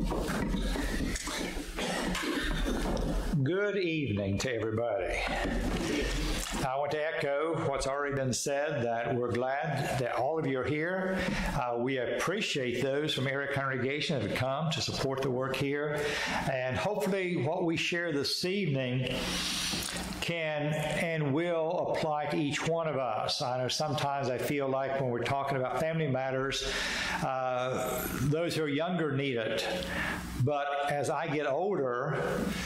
Good evening to everybody. I want to echo what's already been said, that we're glad that all of you are here. We appreciate those from Everett congregation that have come to support the work here. And hopefully what we share this evening can and will apply to each one of us. I know sometimes I feel like when we're talking about family matters, those who are younger need it. But as I get older,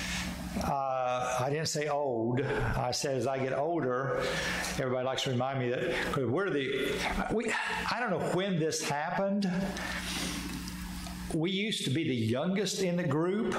I didn't say old. I said as I get older, everybody likes to remind me that because I don't know when this happened. We used to be the youngest in the group.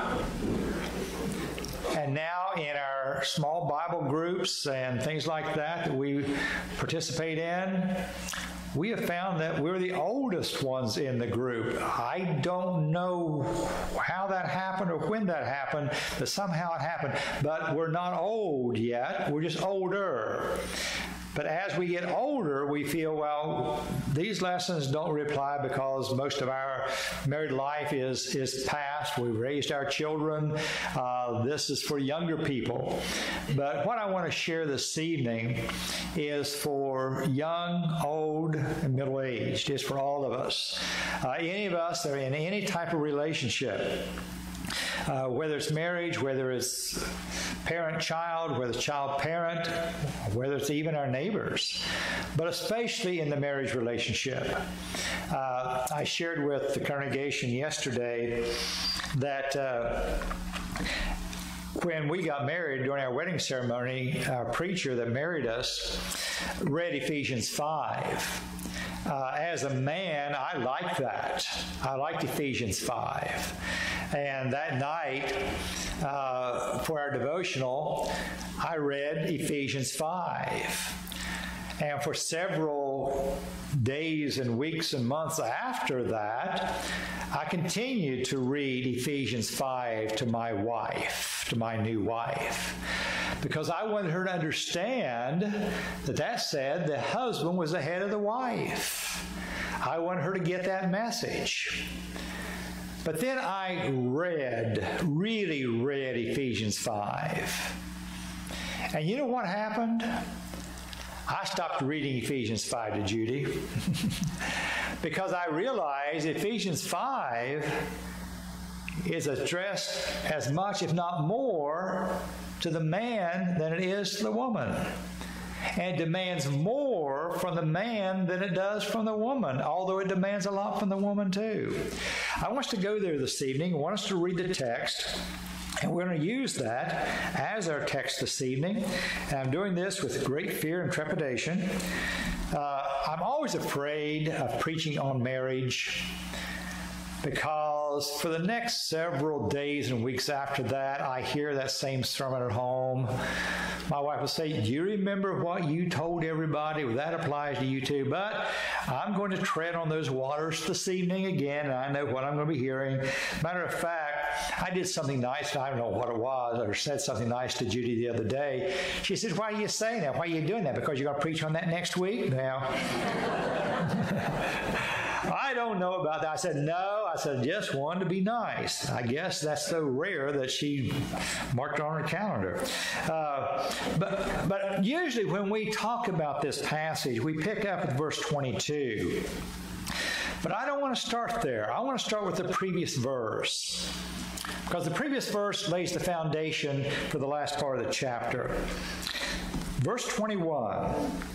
And now in our small Bible groups and things like that we participate in, we have found that we're the oldest ones in the group. I don't know how that happened or when that happened, but somehow it happened. But we're not old yet. We're just older. But as we get older, we feel, well, these lessons don't apply because most of our married life is past. We've raised our children. This is for younger people. But what I want to share this evening is for young, old, and middle-aged. It's for all of us. Any of us that are in any type of relationship, whether it's marriage, whether it's parent-child, whether it's child-parent, whether it's even our neighbors, but especially in the marriage relationship. I shared with the congregation yesterday that when we got married during our wedding ceremony, our preacher that married us read Ephesians 5. As a man, I like that. I liked Ephesians 5. And that night, for our devotional, I read Ephesians 5. And for several days and weeks and months after that, I continued to read Ephesians 5 to my wife, to my new wife, because I wanted her to understand that said the husband was the head of the wife. I wanted her to get that message. But then I really read Ephesians 5. And you know what happened? I stopped reading Ephesians 5 to Judy because I realized Ephesians 5 is addressed as much, if not more, to the man than it is to the woman. And it demands more from the man than it does from the woman, although it demands a lot from the woman too. I want us to go there this evening. I want us to read the text. And we're going to use that as our text this evening. And I'm doing this with great fear and trepidation. I'm always afraid of preaching on marriage because for the next several days and weeks after that, I hear that same sermon at home. My wife will say, "Do you remember what you told everybody? Well, that applies to you too." But I'm going to tread on those waters this evening again, and I know what I'm going to be hearing. Matter of fact, I did something nice. I don't know what it was, or said something nice to Judy the other day. She said, "Why are you saying that? Why are you doing that? Because you're going to preach on that next week?" Now, I don't know about that. I said, no. I said, just wanted to be nice. I guess that's so rare that she marked it on her calendar. But usually when we talk about this passage, we pick up at verse 22. But I don't want to start there. I want to start with the previous verse, because the previous verse lays the foundation for the last part of the chapter. Verse 21.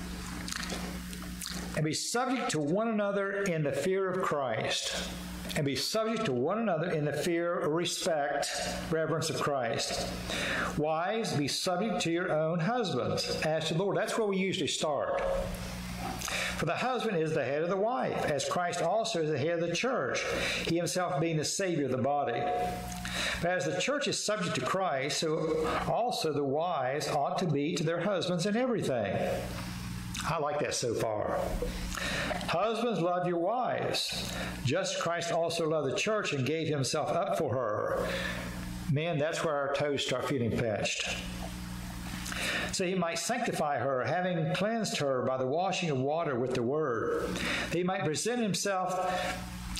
And be subject to one another in the fear of Christ. And be subject to one another in the fear, respect, reverence of Christ. Wives, be subject to your own husbands, as to the Lord. That's where we usually start. For the husband is the head of the wife, as Christ also is the head of the church, he himself being the Savior of the body. But as the church is subject to Christ, so also the wives ought to be to their husbands in everything. I like that so far. Husbands, love your wives, just as Christ also loved the church and gave himself up for her. Men, that's where our toes start feeling pinched. So he might sanctify her, having cleansed her by the washing of water with the word, that he might present himself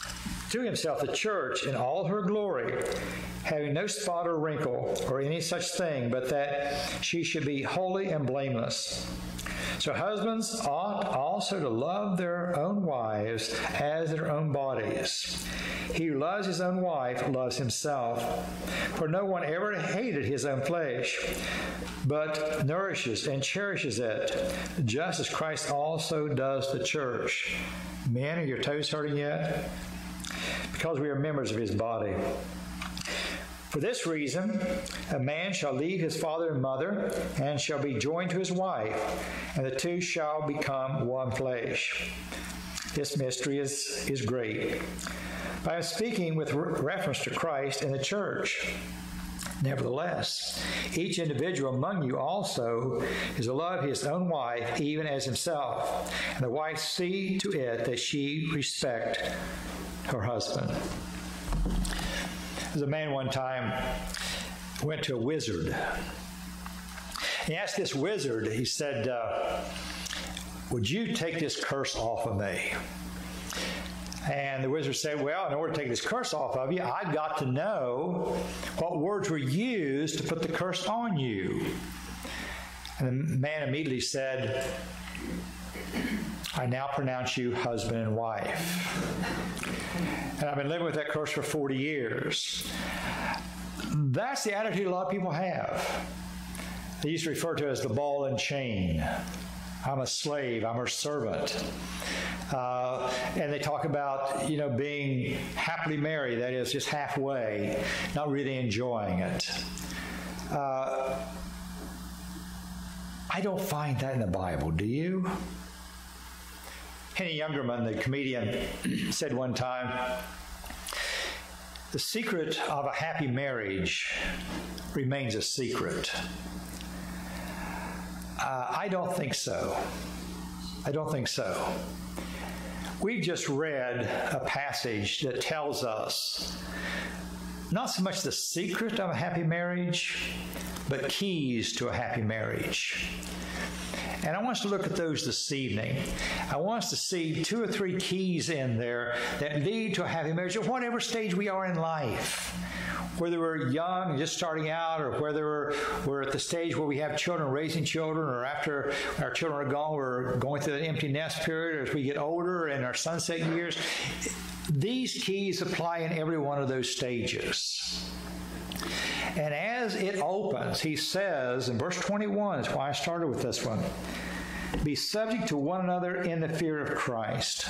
to himself the church in all her glory, having no spot or wrinkle or any such thing, but that she should be holy and blameless. So husbands ought also to love their own wives as their own bodies. He who loves his own wife loves himself. For no one ever hated his own flesh, but nourishes and cherishes it, just as Christ also does the church. Men, are your toes hurting yet? Because we are members of his body. For this reason, a man shall leave his father and mother, and shall be joined to his wife, and the two shall become one flesh. This mystery is great. But I am speaking with reference to Christ and the church. Nevertheless, each individual among you also is to love his own wife even as himself, and the wife see to it that she respect her husband. There's a man one time went to a wizard. He asked this wizard, he said, would you take this curse off of me? And the wizard said, well, in order to take this curse off of you, I've got to know what words were used to put the curse on you. And the man immediately said, I now pronounce you husband and wife. And I've been living with that curse for 40 years. That's the attitude a lot of people have. They used to refer to it as the ball and chain. I'm a slave. I'm her servant. And they talk about, being happily married, that is, just halfway, not really enjoying it. I don't find that in the Bible, do you? Henny Youngerman, the comedian, said one time, the secret of a happy marriage remains a secret. I don't think so. I don't think so. We've just read a passage that tells us not so much the secret of a happy marriage, but keys to a happy marriage. And I want us to look at those this evening. I want us to see 2 or 3 keys in there that lead to a happy marriage at whatever stage we are in life. Whether we're young and just starting out, or whether we're at the stage where we have children, raising children, or after our children are gone, we're going through the empty nest period, or as we get older in our sunset years. These keys apply in every one of those stages. And as it opens, he says in verse 21, that's why I started with this one, be subject to one another in the fear of Christ.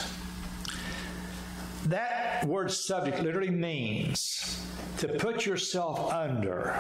That word subject literally means to put yourself under.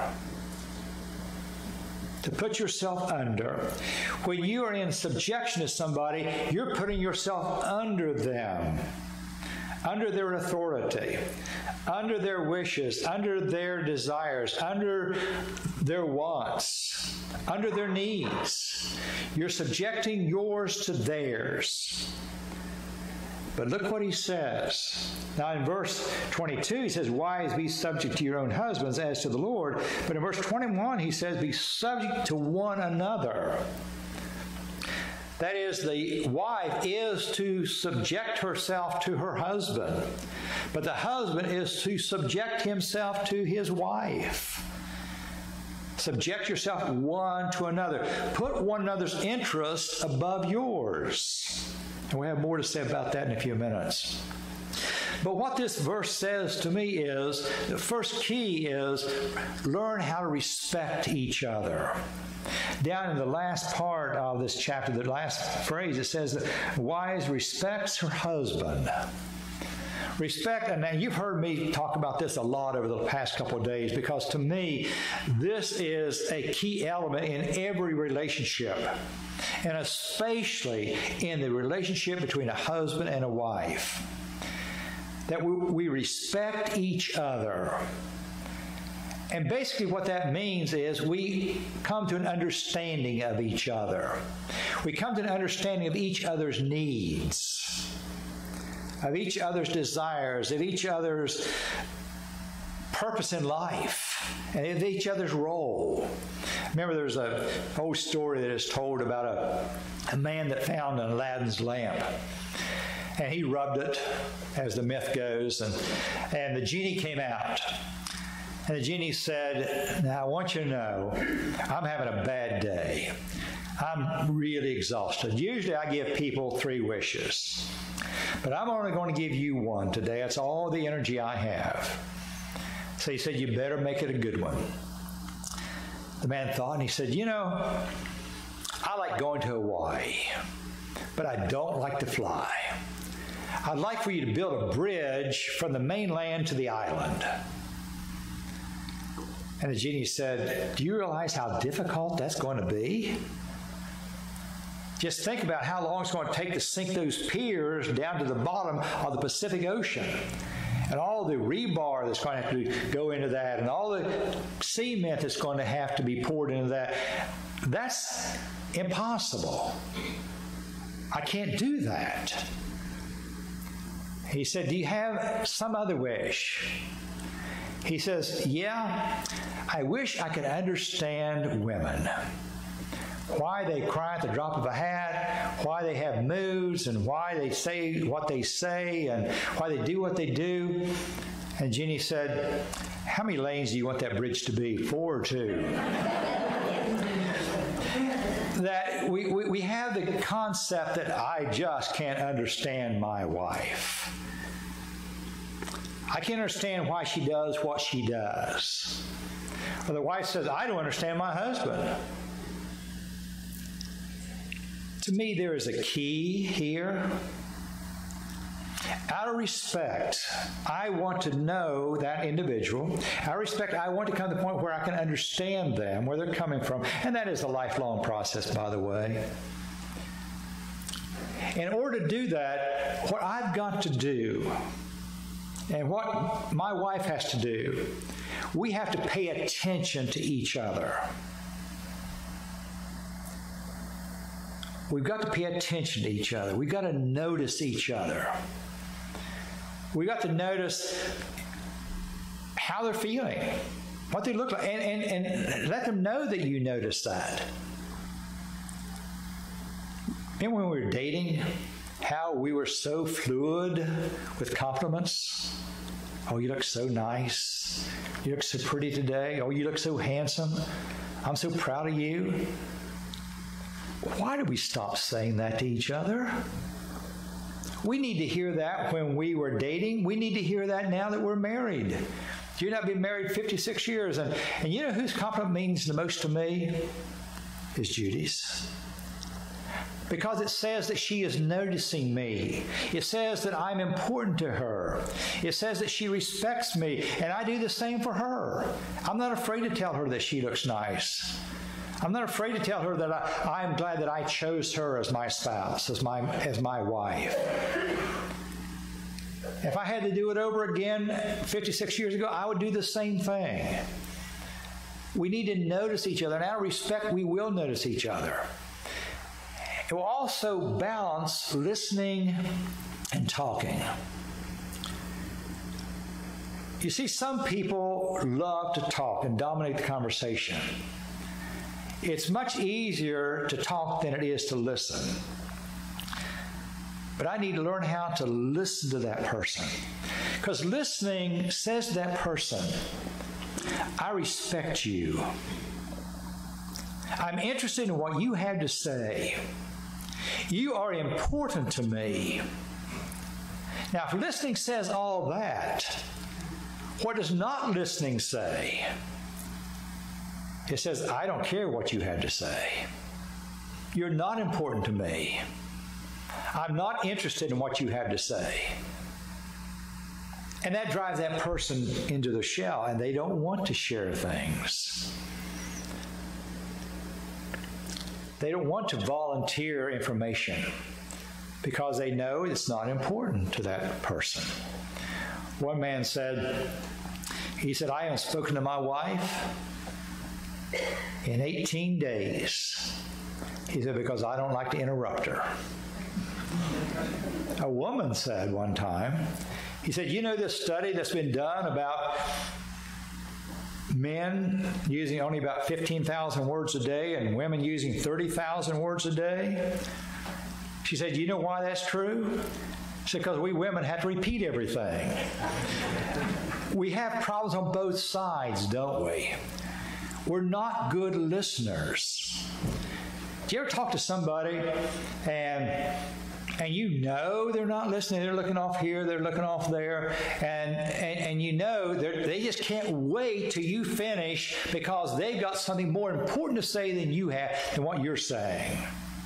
To put yourself under. When you are in subjection to somebody, you're putting yourself under them, under their authority, under their wishes, under their desires, under their wants, under their needs. You're subjecting yours to theirs. But look what he says. Now in verse 22, he says, wives, be subject to your own husbands as to the Lord. But in verse 21, he says, be subject to one another. That is, the wife is to subject herself to her husband, but the husband is to subject himself to his wife. Subject yourself one to another. Put one another's interests above yours. And we have more to say about that in a few minutes. But what this verse says to me is, the first key is learn how to respect each other. Down in the last part of this chapter, the last phrase, it says that wives respects her husband. Respect, and now you've heard me talk about this a lot over the past couple of days, because to me, this is a key element in every relationship, and especially in the relationship between a husband and a wife. That we respect each other. And basically what that means is we come to an understanding of each other. We come to an understanding of each other's needs, of each other's desires, of each other's purpose in life, and of each other's role. Remember, there's an old story that is told about a man that found an Aladdin's lamp. And he rubbed it, as the myth goes, and the genie came out. And the genie said, now I want you to know, I'm having a bad day. I'm really exhausted. Usually I give people 3 wishes, but I'm only going to give you one today. That's all the energy I have. So he said, you better make it a good one. The man thought, and he said, you know, I like going to Hawaii, but I don't like to fly. I'd like for you to build a bridge from the mainland to the island. And the genie said, do you realize how difficult that's going to be? Just think about how long it's going to take to sink those piers down to the bottom of the Pacific Ocean. And all the rebar that's going to have to go into that, and all the cement that's going to have to be poured into that. That's impossible. I can't do that. He said, do you have some other wish? He says, yeah, I wish I could understand women. Why they cry at the drop of a hat, why they have moods, and why they say what they say, and why they do what they do. And Jenny said, how many lanes do you want that bridge to be? 4 or 2? That we have the concept that I just can't understand my wife. I can't understand why she does what she does. Or the wife says, I don't understand my husband. To me, there is a key here. Out of respect, I want to know that individual. Out of respect, I want to come to the point where I can understand them, where they're coming from. And that is a lifelong process, by the way. In order to do that, what I've got to do, and what my wife has to do, we have to pay attention to each other. We've got to pay attention to each other. We've got to notice each other. We've got to notice how they're feeling, what they look like, and let them know that you notice that. Remember when we were dating, how we were so fluid with compliments? Oh, you look so nice. You look so pretty today. Oh, you look so handsome. I'm so proud of you. Why did we stop saying that to each other? We need to hear that when we were dating. We need to hear that now that we're married. You've not been married 56 years. And you know whose compliment means the most to me? Is Judy's. Because it says that she is noticing me. It says that I'm important to her. It says that she respects me, and I do the same for her. I'm not afraid to tell her that she looks nice. I'm not afraid to tell her that I'm glad that I chose her as my spouse, as my wife. If I had to do it over again 56 years ago, I would do the same thing. We need to notice each other. And out of respect, we will notice each other. It will also balance listening and talking. You see, some people love to talk and dominate the conversation. It's much easier to talk than it is to listen. But I need to learn how to listen to that person. Because listening says to that person, I respect you. I'm interested in what you have to say. You are important to me. Now, if listening says all that, what does not listening say? It says, I don't care what you have to say. You're not important to me. I'm not interested in what you have to say. And that drives that person into the shell, and they don't want to share things. They don't want to volunteer information because they know it's not important to that person. One man said, I haven't spoken to my wife in 18 days. He said, because I don't like to interrupt her. A woman said one time, he said, you know this study that's been done about men using only about 15,000 words a day and women using 30,000 words a day? She said, you know why that's true? It's because we women have to repeat everything. We have problems on both sides, don't we? We're not good listeners. Do you ever talk to somebody and you know they're not listening? They're looking off here, they're looking off there, and you know they just can't wait till you finish because they've got something more important to say than you have, than what you're saying.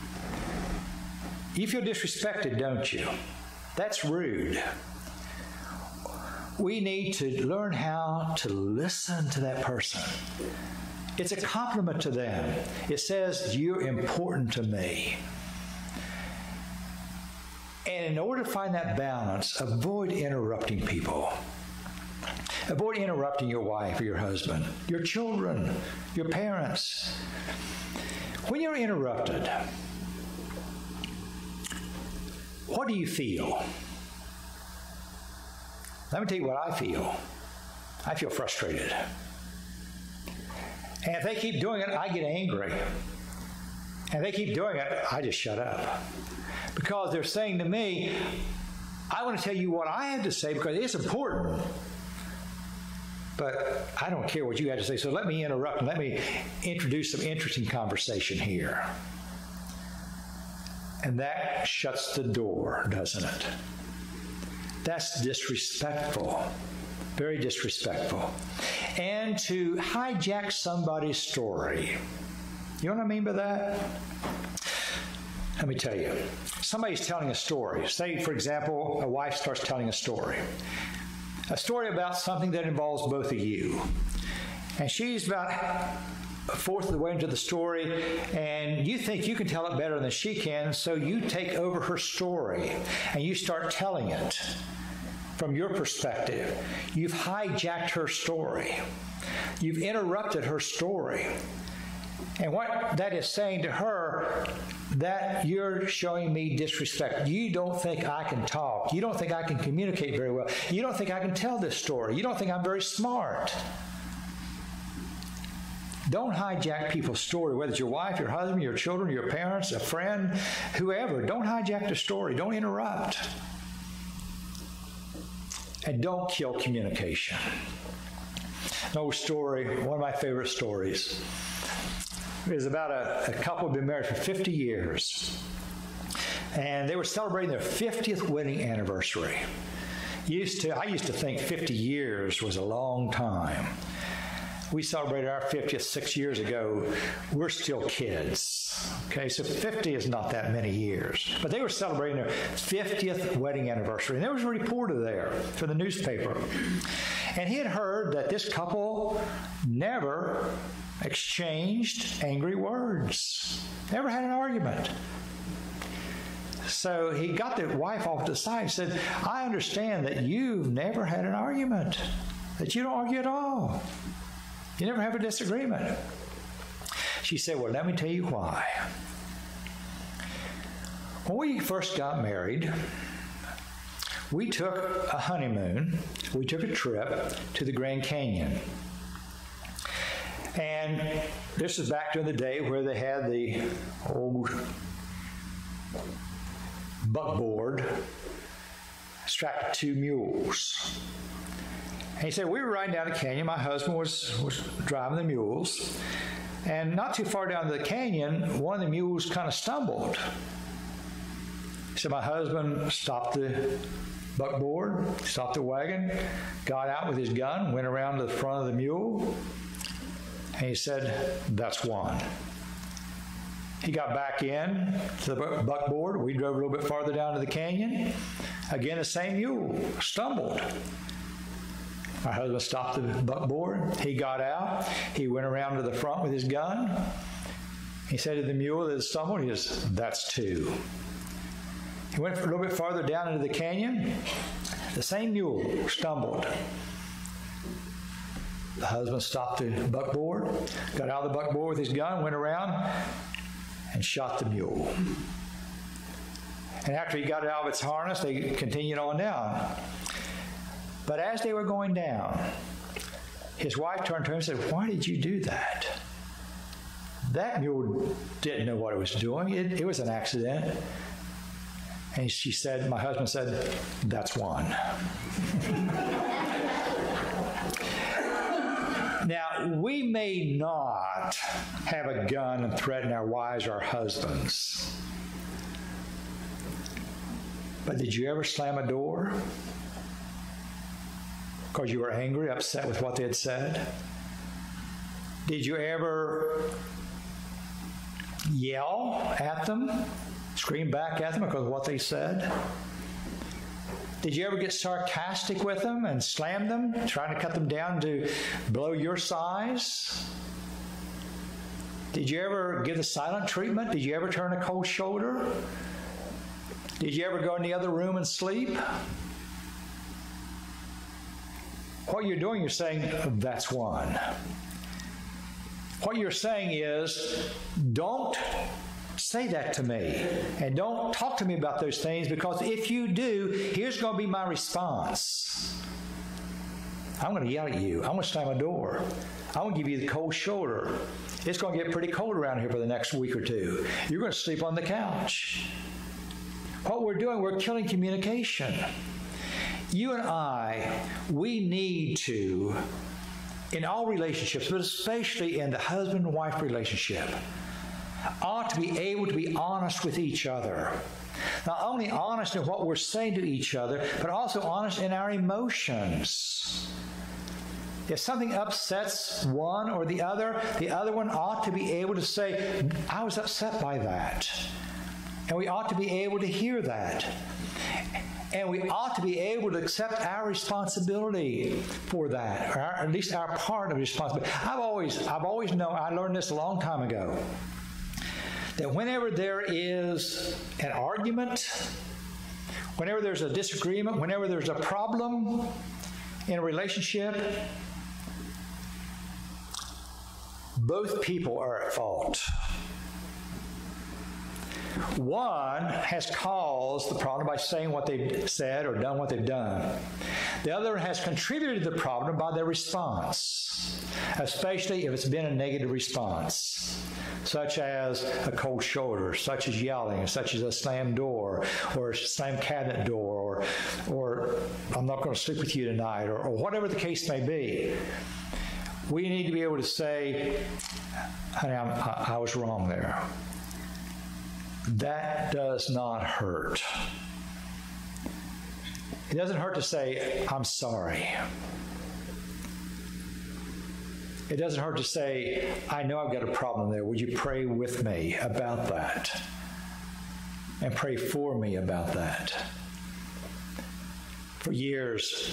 You feel disrespected, don't you? That's rude. We need to learn how to listen to that person. It's a compliment to them. It says, you're important to me. And in order to find that balance, avoid interrupting people. Avoid interrupting your wife or your husband, your children, your parents. When you're interrupted, what do you feel? Let me tell you what I feel. I feel frustrated. And if they keep doing it, I get angry. And if they keep doing it, I just shut up. Because they're saying to me, I want to tell you what I have to say because it's important. But I don't care what you have to say, so let me interrupt and let me introduce some interesting conversation here. And that shuts the door, doesn't it? That's disrespectful. Very disrespectful. And to hijack somebody's story. You know what I mean by that? Let me tell you. Somebody's telling a story. Say, for example, a wife starts telling a story. A story about something that involves both of you. And she's about a fourth of the way into the story, and you think you can tell it better than she can, so you take over her story, and you start telling it from your perspective. You've hijacked her story. You've interrupted her story. And what that is saying to her, that you're showing me disrespect. You don't think I can talk. You don't think I can communicate very well. You don't think I can tell this story. You don't think I'm very smart. Don't hijack people's story, whether it's your wife, your husband, your children, your parents, a friend, whoever. Don't hijack the story. Don't interrupt. And don't kill communication. An old story, one of my favorite stories, is about a couple who had been married for 50 years. And they were celebrating their 50th wedding anniversary. I used to think 50 years was a long time. We celebrated our 50th 6 years ago. We're still kids. Okay, so 50 is not that many years. But they were celebrating their 50th wedding anniversary. And there was a reporter there for the newspaper. And he had heard that this couple never exchanged angry words. Never had an argument. So he got the wife off to the side and said, I understand that you've never had an argument, that you don't argue at all. You never have a disagreement. She said, well, let me tell you why. When we first got married, we took a honeymoon. We took a trip to the Grand Canyon. And this is back during the day where they had the old buckboard strapped to 2 mules. And he said, we were riding down the canyon. My husband was driving the mules. And not too far down the canyon, one of the mules kind of stumbled. He said, my husband stopped the buckboard, stopped the wagon, got out with his gun, went around to the front of the mule, and he said, that's one. He got back in to the buckboard. We drove a little bit farther down to the canyon. Again, the same mule stumbled. My husband stopped the buckboard. He got out. He went around to the front with his gun. He said to the mule that stumbled, he says, that's 2. He went a little bit farther down into the canyon. The same mule stumbled. The husband stopped the buckboard, got out of the buckboard with his gun, went around, and shot the mule. And after he got it out of its harness, they continued on down. But as they were going down, his wife turned to him and said, why did you do that? That mule didn't know what it was doing. It was an accident. And my husband said, that's one. Now, we may not have a gun and threaten our wives or our husbands. But did you ever slam a door because you were angry, upset with what they had said? Did you ever yell at them, scream back at them because of what they said? Did you ever get sarcastic with them and slam them, trying to cut them down to below your size? Did you ever give the silent treatment? Did you ever turn a cold shoulder? Did you ever go in the other room and sleep? What you're doing, you're saying, that's one. What you're saying is, don't say that to me, and don't talk to me about those things, because if you do, here's going to be my response. I'm going to yell at you. I'm going to slam a door. I'm going to give you the cold shoulder. It's going to get pretty cold around here for the next week or two. You're going to sleep on the couch. What we're doing, we're killing communication. You and I, we need to, in all relationships, but especially in the husband and wife relationship, ought to be able to be honest with each other. Not only honest in what we're saying to each other, but also honest in our emotions. If something upsets one or the other one ought to be able to say, I was upset by that. And we ought to be able to hear that. And we ought to be able to accept our responsibility for that, or at least our part of responsibility. I've always known, I learned this a long time ago, that whenever there is an argument, whenever there's a disagreement, whenever there's a problem in a relationship, both people are at fault. One has caused the problem by saying what they've said or done what they've done. The other has contributed to the problem by their response, especially if it's been a negative response, such as a cold shoulder, such as yelling, such as a slammed door, or a slammed cabinet door, or I'm not going to sleep with you tonight, or whatever the case may be. We need to be able to say, honey, I was wrong there. That does not hurt. It doesn't hurt to say, I'm sorry. It doesn't hurt to say, I know I've got a problem there. Would you pray with me about that? And pray for me about that. For years,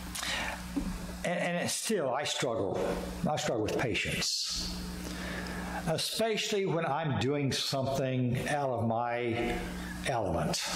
and still I struggle with patience. Especially when I'm doing something out of my element.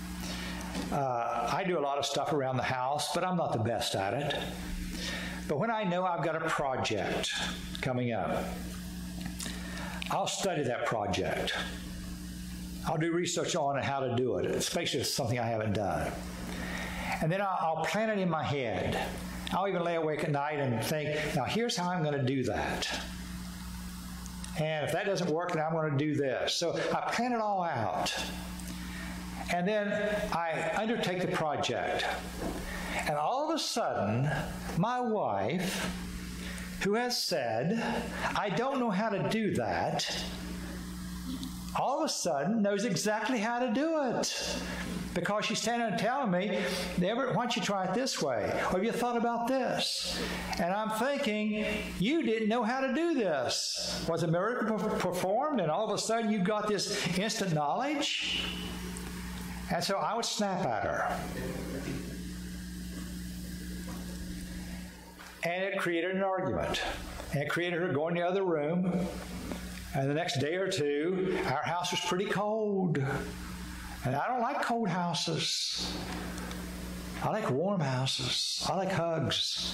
I do a lot of stuff around the house, but I'm not the best at it. But when I know I've got a project coming up, I'll study that project. I'll do research on it, how to do it, especially if it's something I haven't done. And then I'll plan it in my head. I'll even lay awake at night and think, now here's how I'm going to do that. And if that doesn't work, then I'm going to do this. So I plan it all out. And then I undertake the project. And all of a sudden, my wife, who has said, I don't know how to do that, all of a sudden knows exactly how to do it. Because she's standing and telling me, Everett, why don't you try it this way? Or have you thought about this? And I'm thinking, you didn't know how to do this. Was a miracle performed and all of a sudden you got this instant knowledge? And so I would snap at her. And it created an argument. And it created her going to the other room. And the next day or two, our house was pretty cold. And I don't like cold houses. I like warm houses. I like hugs.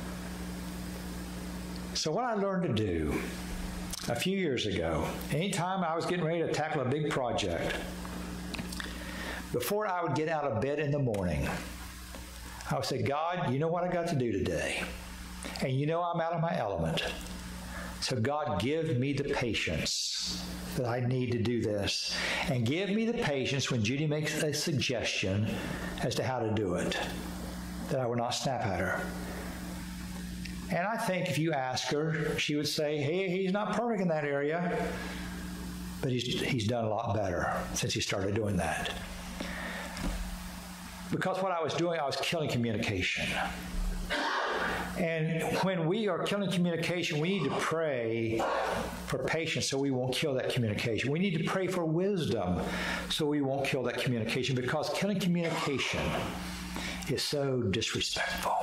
So what I learned to do a few years ago, anytime I was getting ready to tackle a big project, before I would get out of bed in the morning, I would say, God, you know what I got to do today. And you know I'm out of my element. So God, give me the patience that I need to do this. And give me the patience when Judy makes a suggestion as to how to do it, that I will not snap at her. And I think if you ask her, she would say, hey, he's not perfect in that area, but he's done a lot better since he started doing that. Because what I was doing, I was killing communication. And when we are killing communication, we need to pray for patience so we won't kill that communication. We need to pray for wisdom so we won't kill that communication, because killing communication is so disrespectful.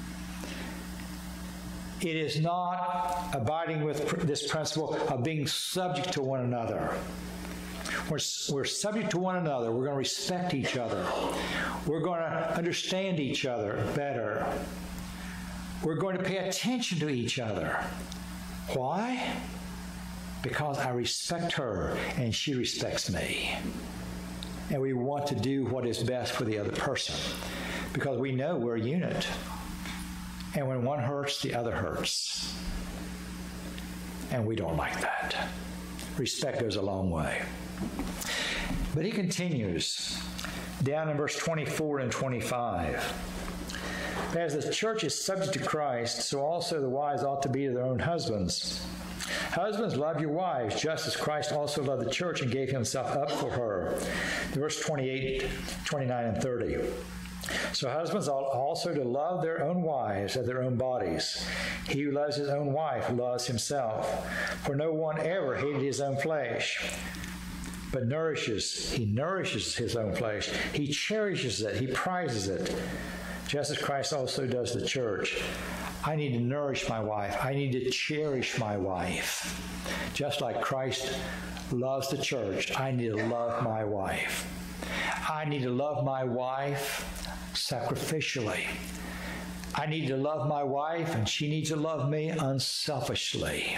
It is not abiding with this principle of being subject to one another. We're subject to one another. We're going to respect each other. We're going to understand each other better. We're going to pay attention to each other. Why? Because I respect her and she respects me. And we want to do what is best for the other person, because we know we're a unit. And when one hurts, the other hurts. And we don't like that. Respect goes a long way. But he continues down in verse 24 and 25. As the church is subject to Christ, so also the wives ought to be to their own husbands. Husbands, love your wives, just as Christ also loved the church and gave himself up for her. Verse 28, 29, and 30. So husbands ought also to love their own wives as their own bodies. He who loves his own wife loves himself. For no one ever hated his own flesh, but he nourishes his own flesh. He cherishes it. He prizes it, just as Christ also does the church. I need to nourish my wife. I need to cherish my wife. Just like Christ loves the church, I need to love my wife. I need to love my wife sacrificially. I need to love my wife, and she needs to love me unselfishly.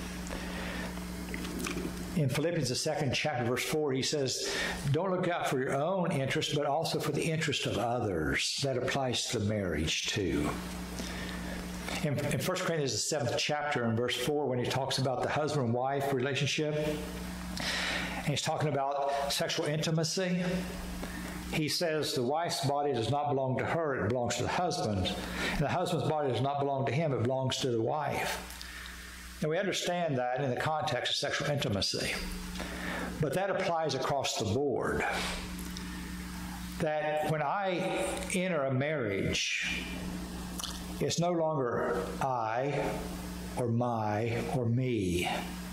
In Philippians, the 2nd chapter, verse 4, he says, don't look out for your own interest, but also for the interest of others. That applies to the marriage, too. In 1 Corinthians, the 7th chapter, in verse 4, when he talks about the husband-wife relationship, and he's talking about sexual intimacy, he says the wife's body does not belong to her, it belongs to the husband. And the husband's body does not belong to him, it belongs to the wife. And we understand that in the context of sexual intimacy. But that applies across the board. That when I enter a marriage, it's no longer I or my or me.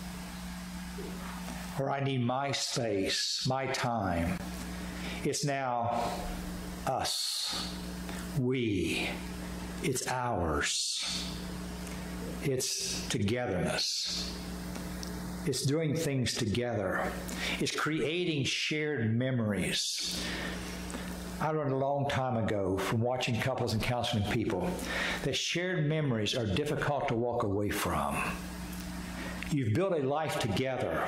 Or I need my space, my time. It's now us, we, it's ours. It's togetherness. It's doing things together. It's creating shared memories. I learned a long time ago from watching couples and counseling people that shared memories are difficult to walk away from. You've built a life together.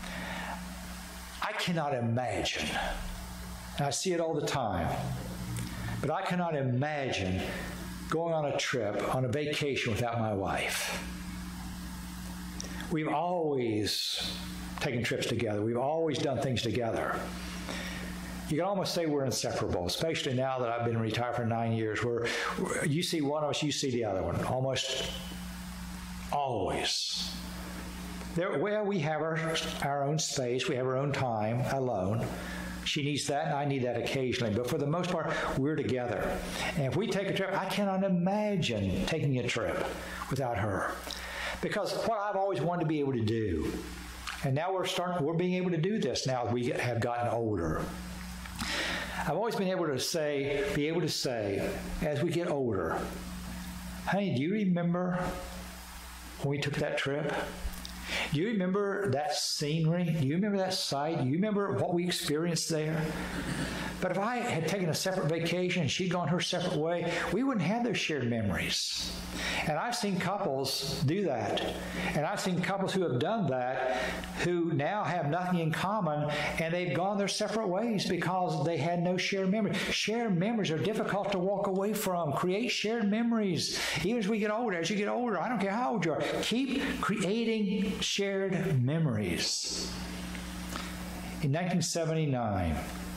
I cannot imagine, and I see it all the time, but I cannot imagine going on a trip, on a vacation without my wife. We've always taken trips together. We've always done things together. You can almost say we're inseparable, especially now that I've been retired for 9 years, where you see one of us, you see the other one, almost always. Well, we have our own space. We have our own time alone. She needs that, and I need that occasionally. But for the most part, we're together. And if we take a trip, I cannot imagine taking a trip without her. Because what I've always wanted to be able to do, and now we're being able to do this now that we have gotten older. I've always been able to say, as we get older, honey, do you remember when we took that trip? Do you remember that scenery? Do you remember that sight? Do you remember what we experienced there? But if I had taken a separate vacation and she'd gone her separate way, we wouldn't have those shared memories. And I've seen couples do that. And I've seen couples who have done that who now have nothing in common, and they've gone their separate ways because they had no shared memories. Shared memories are difficult to walk away from. Create shared memories. Even as we get older, as you get older, I don't care how old you are, keep creating shared memories. In 1979,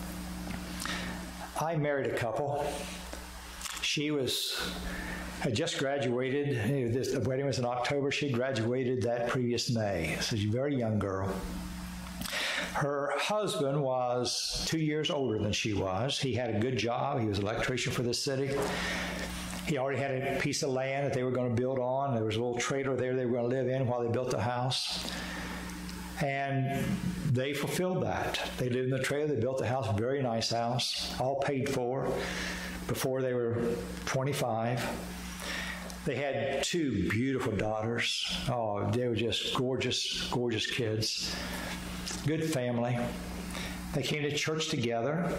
I married a couple. She had just graduated. The wedding was in October. She graduated that previous May. So she's a very young girl. Her husband was 2 years older than she was. He had a good job. He was an electrician for the city. He already had a piece of land that they were going to build on. There was a little trailer there they were going to live in while they built the house. And they fulfilled that. They lived in the trailer. They built the house, very nice house, all paid for before they were 25. They had 2 beautiful daughters. Oh, they were just gorgeous, gorgeous kids. Good family. They came to church together.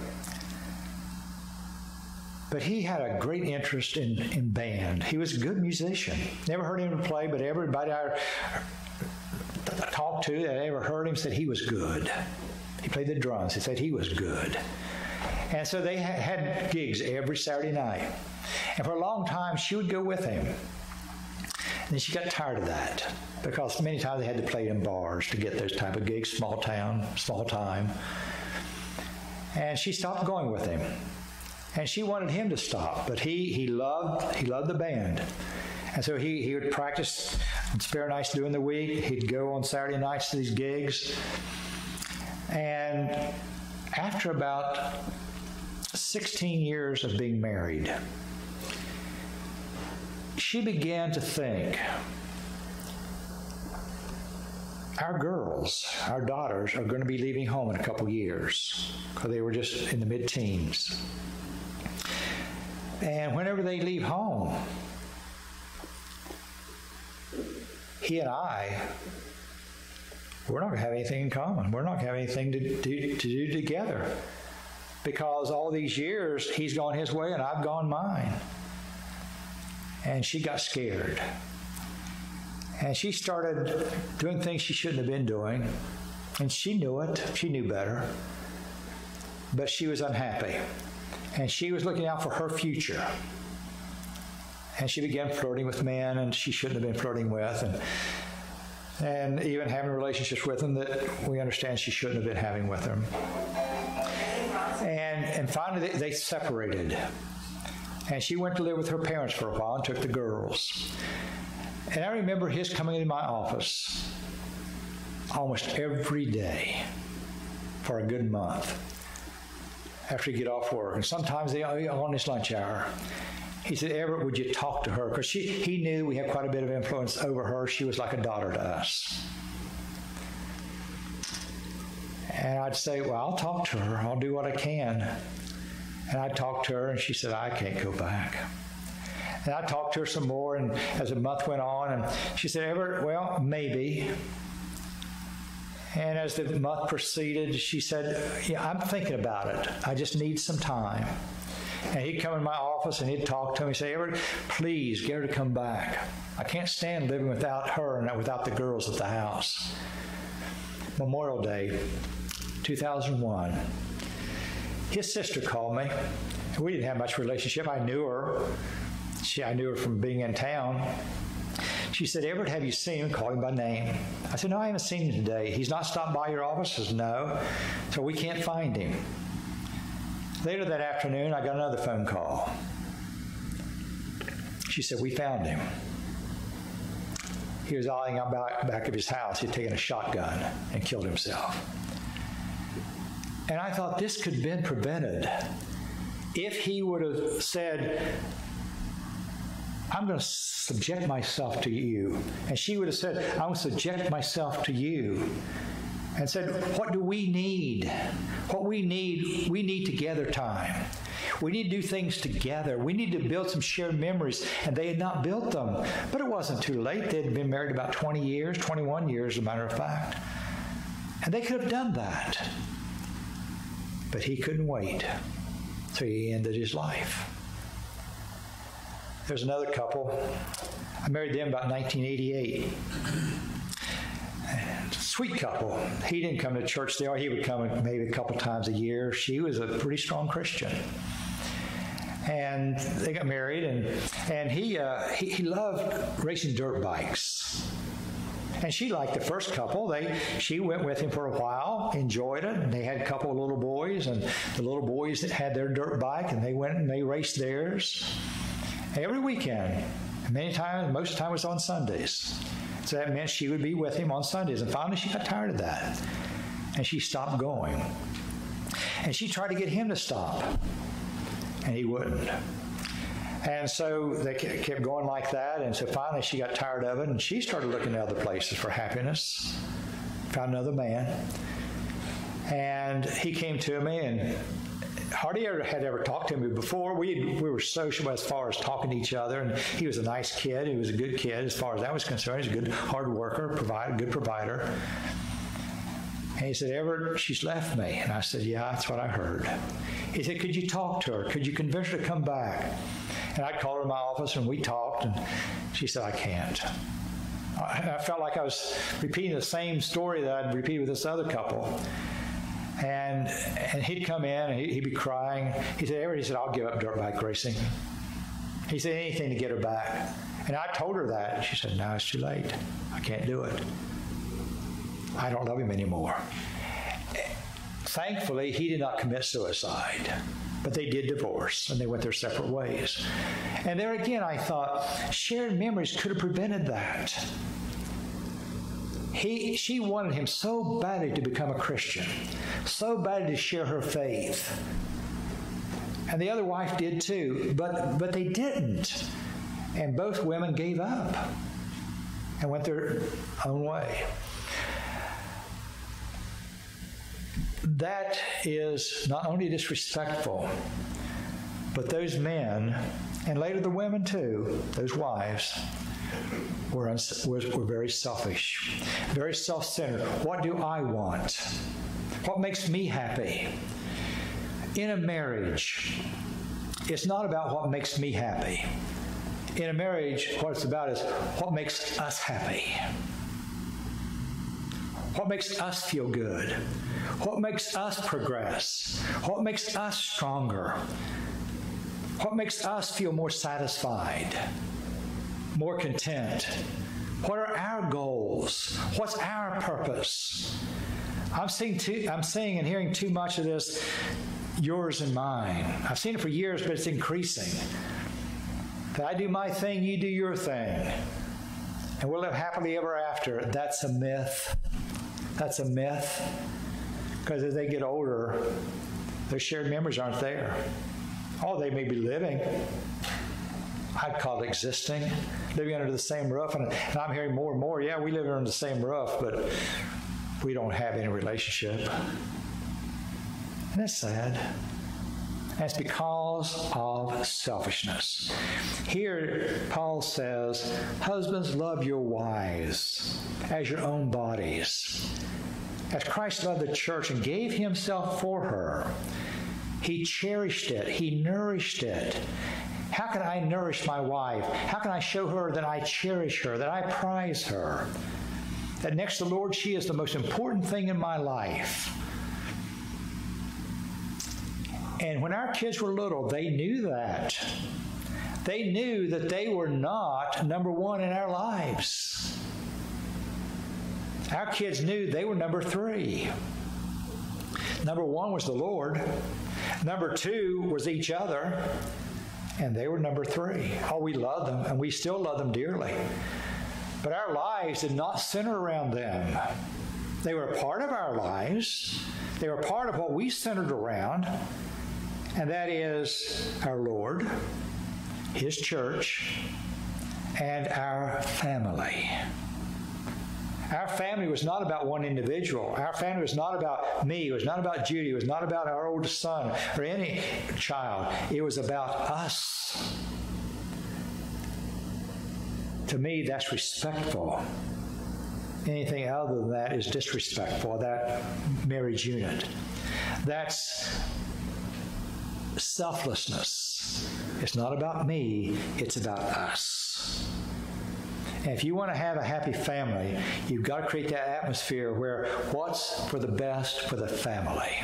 But he had a great interest in band. He was a good musician. Never heard him play, but everybody I talked to that ever heard him said he was good. He played the drums. He said he was good. And so they had gigs every Saturday night. And for a long time, she would go with him. And then she got tired of that because many times they had to play in bars to get those type of gigs, small town, small time. And she stopped going with him. And she wanted him to stop, but he loved the band. And so he would practice on spare nights during the week. He'd go on Saturday nights to these gigs. And after about 16 years of being married, she began to think, our girls, our daughters, are going to be leaving home in a couple years because they were just in the mid-teens. And whenever they leave home, he and I, we're not going to have anything in common. We're not going to have anything to do together because all these years he's gone his way and I've gone mine. And she got scared. And she started doing things she shouldn't have been doing. And she knew it. She knew better. But she was unhappy. And she was looking out for her future. And she began flirting with men and she shouldn't have been flirting with. And even having relationships with them that we understand she shouldn't have been having with them. And finally they separated. And she went to live with her parents for a while and took the girls. And I remember his coming into my office almost every day for a good month after he'd get off work. And sometimes on his lunch hour, he said, Everett, would you talk to her? Because he knew we had quite a bit of influence over her. She was like a daughter to us. And I'd say, well, I'll talk to her. I'll do what I can. And I'd talk to her, and she said, I can't go back. And I talked to her some more, and as the month went on, and she said, Everett, well, maybe. And as the month proceeded, she said, yeah, I'm thinking about it. I just need some time. And he'd come in my office, and he'd talk to me and say, Everett, please get her to come back. I can't stand living without her and without the girls at the house. Memorial Day, 2001. His sister called me. We didn't have much relationship. I knew her. I knew her from being in town. She said, Everett, have you seen him? Call him by name. I said, no, I haven't seen him today. He's not stopped by your office? She says, no. So we can't find him. Later that afternoon, I got another phone call. She said, we found him. He was eyeing out back of his house. He'd taken a shotgun and killed himself. And I thought this could have been prevented if he would have said, I'm going to subject myself to you. And she would have said, I'm going to subject myself to you. And said, what do we need? What we need together time. We need to do things together. We need to build some shared memories. And they had not built them. But it wasn't too late. They had been married about 20 years, 21 years, as a matter of fact. And they could have done that. But he couldn't wait. So he ended his life. There's another couple. I married them about 1988. Sweet couple. He didn't come to church there. He would come maybe a couple times a year. She was a pretty strong Christian. And they got married, and he loved racing dirt bikes. And she liked the first couple. She went with him for a while, enjoyed it, and they had a couple of little boys, and the little boys that had their dirt bike, and they went and they raced theirs every weekend. Most of the time it was on Sundays. So that meant she would be with him on Sundays. And finally she got tired of that. And she stopped going. And she tried to get him to stop. And he wouldn't. And so they kept going like that. And so finally she got tired of it. And she started looking at other places for happiness. Found another man. And he came to me, and hardly had ever talked to me before. We were social as far as talking to each other, and he was a nice kid. He was a good kid as far as that was concerned. He's a good hard worker, good provider. And he said, Everett, she's left me. And I said, yeah, that's what I heard. He said, could you talk to her? Could you convince her to come back? And I called her in my office, and we talked, and she said, I can't. I felt like I was repeating the same story that I'd repeated with this other couple. And he'd come in, and he'd be crying. He said, Everett, I'll give up dirt bike racing. He said, anything to get her back. And I told her that. And she said, no, it's too late. I can't do it. I don't love him anymore. Thankfully, he did not commit suicide. But they did divorce, and they went their separate ways. And there again, I thought, shared memories could have prevented that. She wanted him so badly to become a Christian, so badly to share her faith. And the other wife did too, but they didn't. And both women gave up and went their own way. That is not only disrespectful, but those men, and later the women too, those wives, were very selfish, very self-centered. What do I want? What makes me happy? In a marriage, it's not about what makes me happy. In a marriage, what it's about is what makes us happy. What makes us feel good? What makes us progress? What makes us stronger? What makes us feel more satisfied? More content? What are our goals? What's our purpose? I'm seeing and hearing too much of this, yours and mine. I've seen it for years, but it's increasing. That I do my thing, you do your thing, and we'll live happily ever after. That's a myth. That's a myth. Because as they get older, their shared memories aren't there. Oh, they may be living. I'd call it existing, living under the same roof. And I'm hearing more and more, yeah, we live under the same roof, but we don't have any relationship. And that's sad. And it's because of selfishness. Here, Paul says, husbands, love your wives as your own bodies. As Christ loved the church and gave himself for her, he cherished it, he nourished it. How can I nourish my wife? How can I show her that I cherish her, that I prize her? That next to the Lord, she is the most important thing in my life. And when our kids were little, they knew that. They knew that they were not number one in our lives. Our kids knew they were number three. Number one was the Lord. Number two was each other. And they were number three. Oh, we love them, and we still love them dearly. But our lives did not center around them. They were a part of our lives. They were part of what we centered around, and that is our Lord, His church, and our family. Our family was not about one individual. Our family was not about me. It was not about Judy. It was not about our oldest son or any child. It was about us. To me, that's respectful. Anything other than that is disrespectful, that marriage unit. That's selflessness. It's not about me, it's about us. And if you want to have a happy family, you've got to create that atmosphere where what's for the best for the family.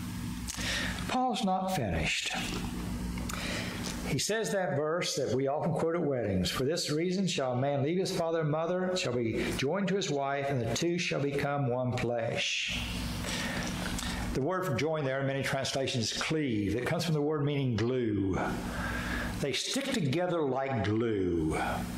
Paul's not finished. He says that verse that we often quote at weddings. For this reason shall a man leave his father and mother, shall be joined to his wife, and the two shall become one flesh. The word for join there in many translations is cleave. It comes from the word meaning glue. They stick together like glue.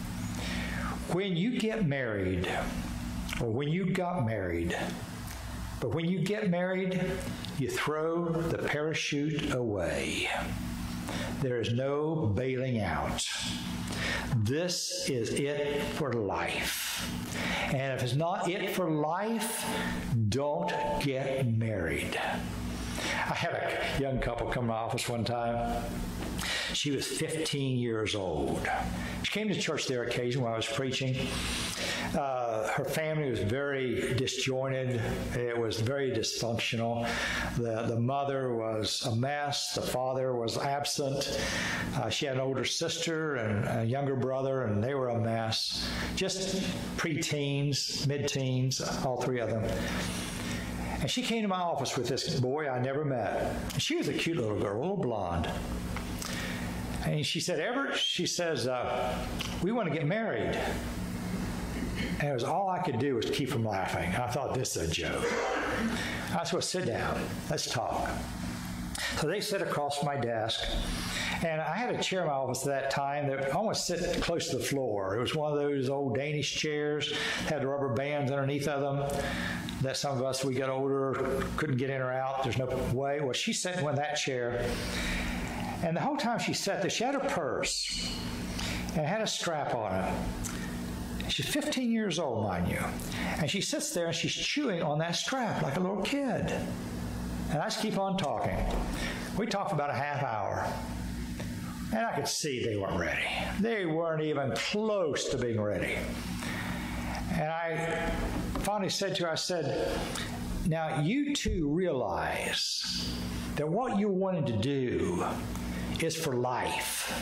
When you get married, or when you got married, but when you get married, you throw the parachute away. There is no bailing out. This is it for life. And if it's not it for life, don't get married. I had a young couple come to my office one time. She was 15 years old. She came to church there occasionally when I was preaching. Her family was very disjointed. It was very dysfunctional. The mother was a mess. The father was absent. She had an older sister and a younger brother, and they were a mess. Just pre-teens, mid-teens, all three of them. And she came to my office with this boy I never met. She was a cute little girl, a little blonde. And she said, Everett, she says, we want to get married. And it was all I could do was keep from laughing. I thought, this is a joke. I said, well, sit down. Let's talk. So they sit across from my desk. And I had a chair in my office at that time that almost sit close to the floor. It was one of those old Danish chairs, had rubber bands underneath of them, that some of us, we got older, couldn't get in or out. There's no way. Well, she sat in that chair. And the whole time she sat there, she had a purse and it had a strap on it. She's 15 years old, mind you. And she sits there and she's chewing on that strap like a little kid. And I just keep on talking. We talked for about a half hour. And I could see they weren't ready. They weren't even close to being ready. And I finally said to her, I said, now you two realize that what you're wanting to do is for life.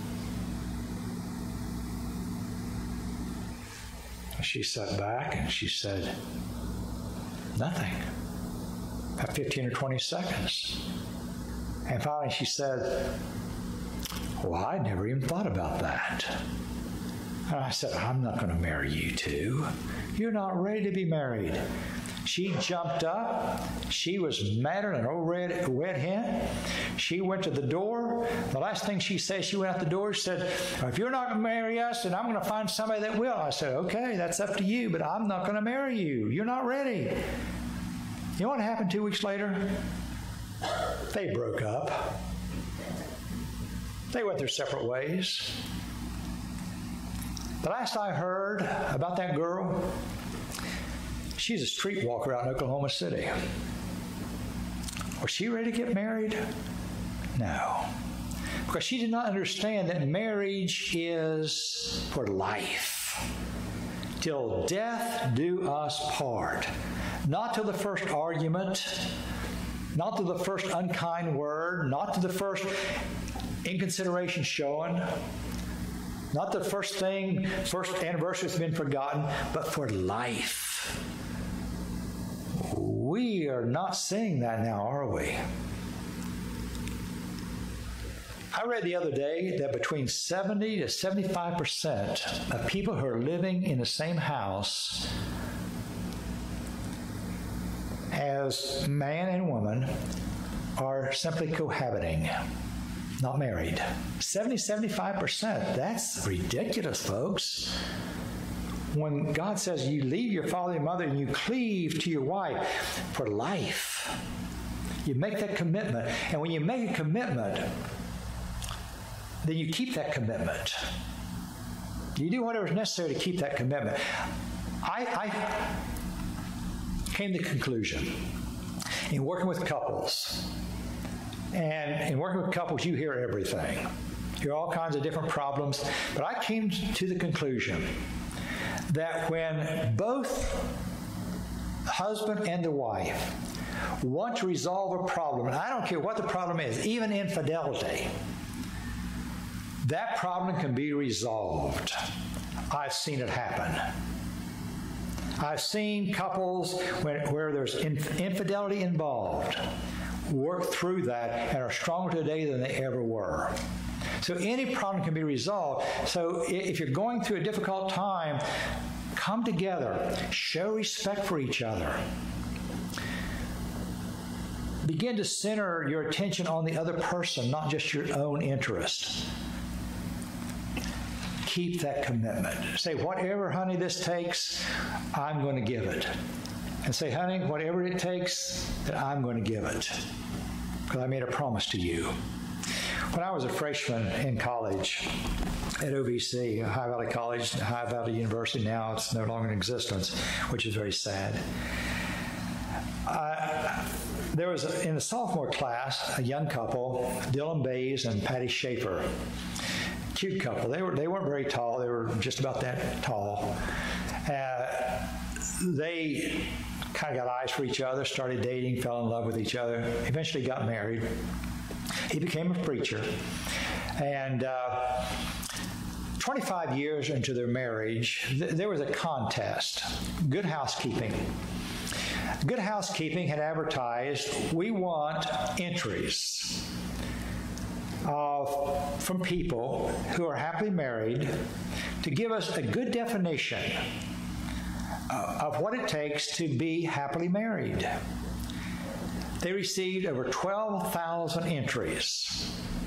She sat back and she said, nothing. About 15 or 20 seconds. And finally she said, well, I never even thought about that. And I said, I'm not going to marry you two. You're not ready to be married. She jumped up. She was madder than an old red hen. She went to the door. The last thing she said, she went out the door. She said, if you're not going to marry us, then I'm going to find somebody that will. I said, okay, that's up to you, but I'm not going to marry you. You're not ready. You know what happened 2 weeks later? They broke up. They went their separate ways. The last I heard about that girl, she's a streetwalker out in Oklahoma City. Was she ready to get married? No. Because she did not understand that marriage is for life. Till death do us part. Not till the first argument, not to the first unkind word, not to the first inconsideration shown, not the first anniversary has been forgotten, but for life. We are not seeing that now, are we? I read the other day that between 70 to 75% of people who are living in the same house as man and woman are simply cohabiting, not married. 70-75%. That's ridiculous, folks. When God says you leave your father and mother and you cleave to your wife for life, you make that commitment. And when you make a commitment, then you keep that commitment. You do whatever is necessary to keep that commitment. I came to the conclusion in working with couples, and in working with couples, you hear everything. You hear all kinds of different problems, but I came to the conclusion that when both the husband and the wife want to resolve a problem, and I don't care what the problem is, even infidelity, that problem can be resolved. I've seen it happen. I've seen couples where there's infidelity involved work through that and are stronger today than they ever were. So any problem can be resolved. So if you're going through a difficult time, come together, show respect for each other. Begin to center your attention on the other person, not just your own interest. Keep that commitment. Say, whatever, honey, this takes, I'm going to give it. And say, honey, whatever it takes, that I'm going to give it. Because I made a promise to you. When I was a freshman in college at OVC, High Valley College, High Valley University, now it's no longer in existence, which is very sad. There was, in the sophomore class, a young couple, Dylan Bays and Patty Schaefer. Cute couple. They weren't very tall. They were just about that tall. They kind of got eyes for each other, started dating, fell in love with each other, eventually got married. He became a preacher. And 25 years into their marriage, there was a contest, Good Housekeeping. Good Housekeeping had advertised, we want entries from people who are happily married to give us a good definition of what it takes to be happily married. They received over 12,000 entries.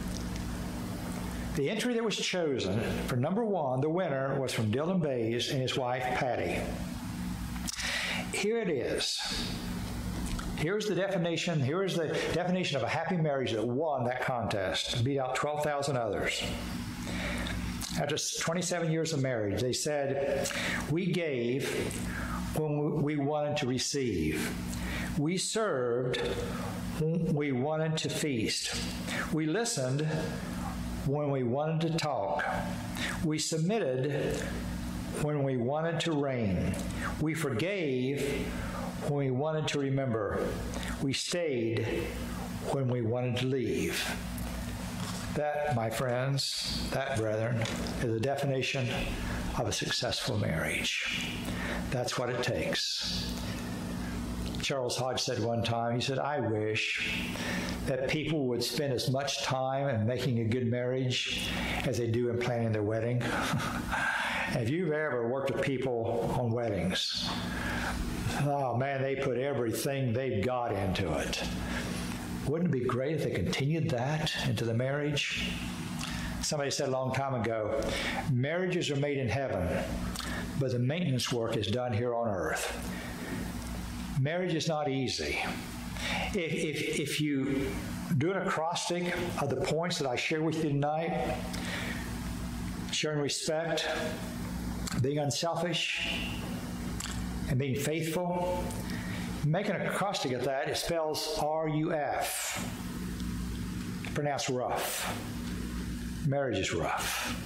The entry that was chosen for number one, the winner, was from Dylan Bays and his wife, Patty. Here it is. Here's the definition. Here's the definition of a happy marriage that won that contest, beat out 12,000 others. After 27 years of marriage, they said, we gave when we wanted to receive. We served when we wanted to feast. We listened when we wanted to talk. We submitted when we wanted to reign. We forgave when we wanted to remember. We stayed when we wanted to leave. That, my friends, that, brethren, is the definition of a successful marriage. That's what it takes. Charles Hodge said one time, he said, I wish that people would spend as much time in making a good marriage as they do in planning their wedding. If you've ever worked with people on weddings, oh man, they put everything they've got into it. Wouldn't it be great if they continued that into the marriage? Somebody said a long time ago, marriages are made in heaven, but the maintenance work is done here on earth. Marriage is not easy. If you do an acrostic of the points that I share with you tonight, showing respect, being unselfish, and being faithful, make an acrostic of that. It spells R-U-F. Pronounced rough. Marriage is rough.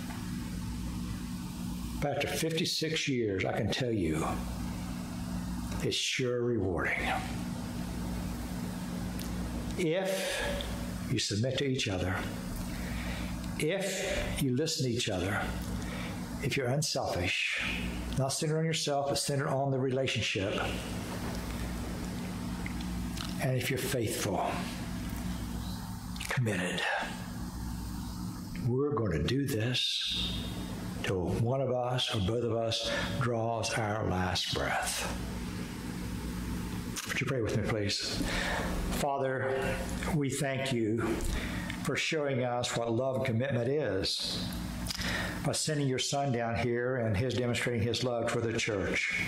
But after 56 years, I can tell you, it's sure rewarding. If you submit to each other, if you listen to each other, if you're unselfish, not centered on yourself, but centered on the relationship, and if you're faithful, committed, we're going to do this till one of us or both of us draws our last breath. Would you pray with me, please? Father, we thank you for showing us what love and commitment is by sending your Son down here and his demonstrating his love for the church.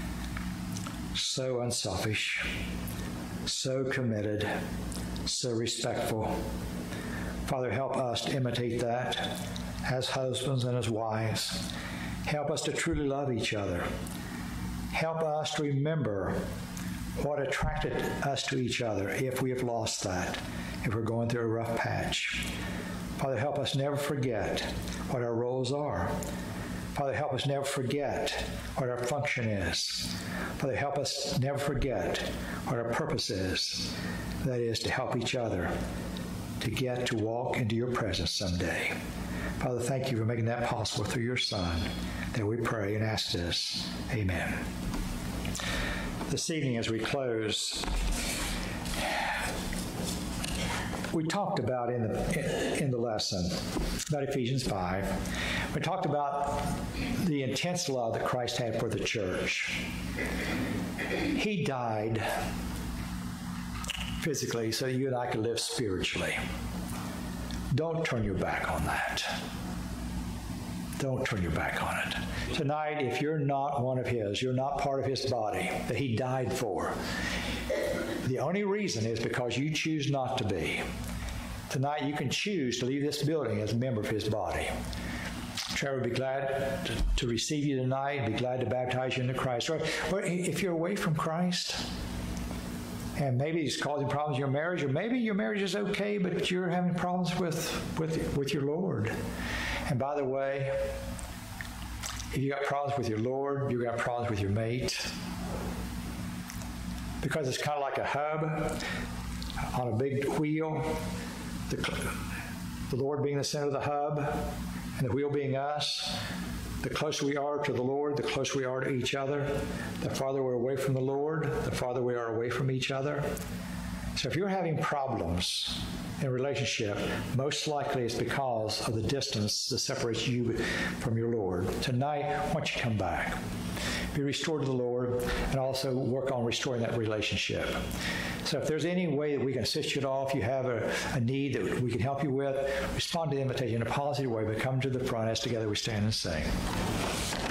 So unselfish, so committed, so respectful. Father, help us to imitate that as husbands and as wives. Help us to truly love each other. Help us to remember what attracted us to each other if we have lost that, if we're going through a rough patch. Father, help us never forget what our roles are. Father, help us never forget what our function is. Father, help us never forget what our purpose is. That is to help each other to get to walk into your presence someday. Father, thank you for making that possible through your Son, that we pray and ask this. Amen. This evening as we close, we talked about in the lesson about Ephesians 5. We talked about the intense love that Christ had for the church. He died physically so that you and I could live spiritually. Don't turn your back on that. Don't turn your back on it. Tonight, if you're not one of his, you're not part of his body that he died for, the only reason is because you choose not to be. Tonight, you can choose to leave this building as a member of his body. Trevor would be glad to receive you tonight, be glad to baptize you into Christ. Or if you're away from Christ, and maybe he's causing problems in your marriage, or maybe your marriage is okay, but you're having problems with your Lord. And by the way, if you got problems with your Lord, you got problems with your mate. Because it's kind of like a hub on a big wheel, the Lord being the center of the hub, and the wheel being us. The closer we are to the Lord, the closer we are to each other. The farther we're away from the Lord, the farther we are away from each other. So if you're having problems in a relationship, most likely it's because of the distance that separates you from your Lord. Tonight, why don't you come back? Be restored to the Lord, and also work on restoring that relationship. So if there's any way that we can assist you at all, if you have a need that we can help you with, respond to the invitation in a positive way, but come to the front as together we stand and sing.